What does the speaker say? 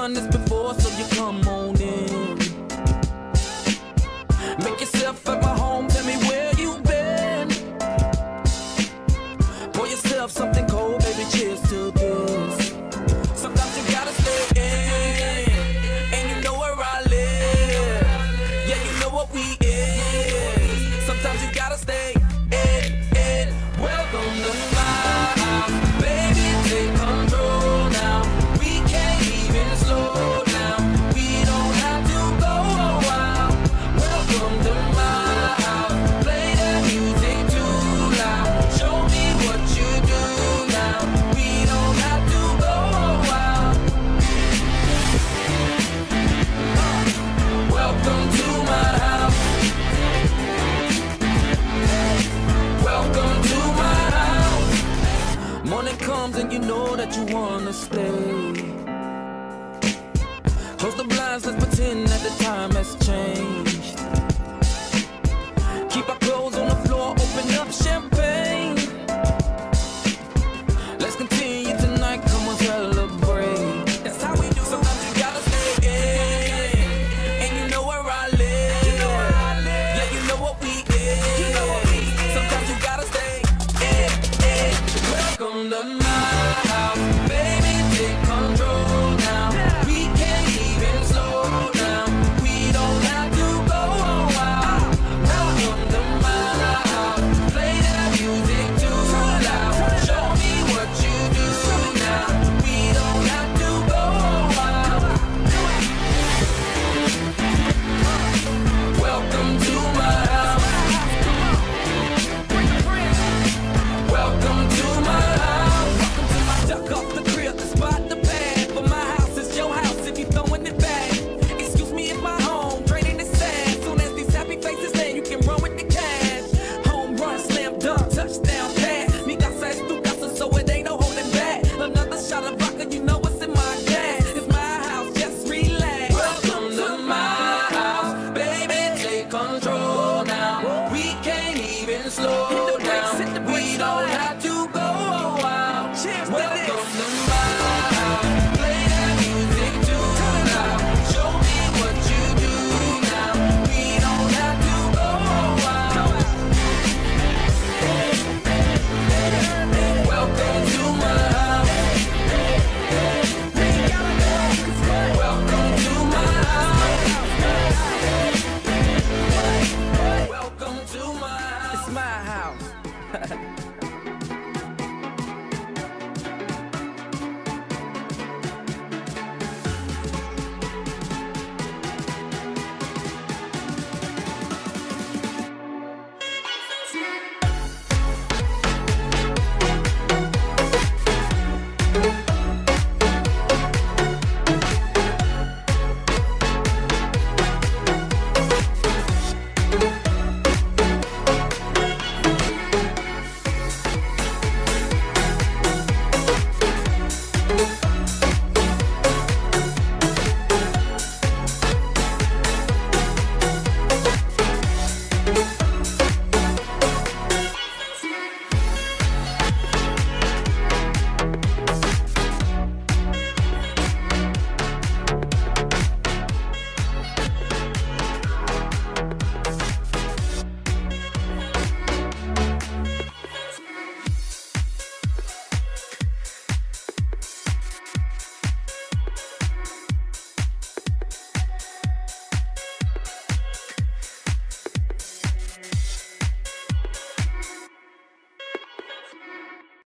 done this before, so you come on in. Make yourself at my home, tell me where you been. Pour yourself something cold, baby, cheers to this. Sometimes you gotta stay in, and you know where I live. Yeah, you know what we is. Sometimes you gotta stay in. Welcome to my house, baby, take control now. We can't even slow down. We don't have to go a while. Welcome to my house, play that music too loud. Show me what you do now. We don't have to go a while. Welcome to my house. Welcome to my house. Morning comes and you know that you wanna stay. Close the blinds, let's pretend that the time has changed. Keep our clothes on the floor, open up champagne. Let's continue tonight, come on, celebrate. That's how we do. Sometimes you gotta stay in, and you know where I live. You know where I live. Yeah, you know what we is. You know what we is. Sometimes you gotta stay in. Welcome to my house, baby, take control now. We can't even slow down. We don't have to go a while. Welcome to my house, play that music too loud. Show me what you do now. We don't have to go a while. Welcome to my house. Welcome to my house. Duck off the crib, spot the pad. But my house is your house if you throwing it back. Excuse me if my home draining is sad. Soon as these happy faces land, you can run with the cash. Home run, slam dunk, touchdown pass. Me casa es tu casa, so it ain't no holding back. Another shot of vodka, you know